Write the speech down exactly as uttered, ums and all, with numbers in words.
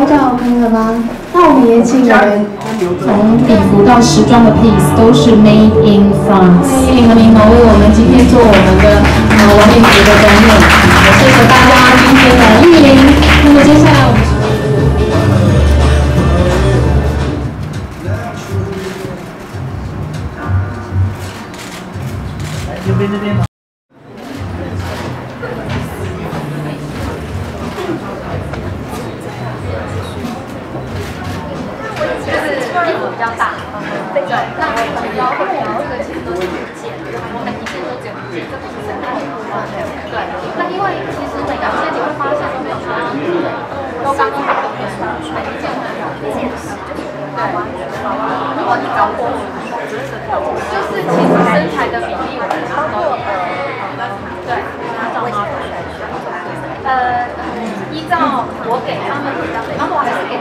这样 OK 了吗？那我们也请我们从礼服到时装的 piece 都是 made in France。玉林和柠檬为我们今天做我们的呃王品服的封面，也谢谢大家今天的莅临。那么接下来我们。 这边这边吗？ 就是衣服比较大，对，那我们腰会腰这个其实都是一件，我们一件都只有一件，这不是整套的部分。对，那因为其实每个件你会发现都没有它都刚刚好，每一件都有一件是就是对，如果你找过，就是其实身材的比例我们差不多。 对，拿照 model 呃，依照我给他们的，然后我还是给